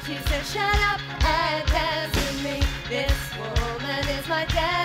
She said, shut up and dance with me. This woman is my destiny.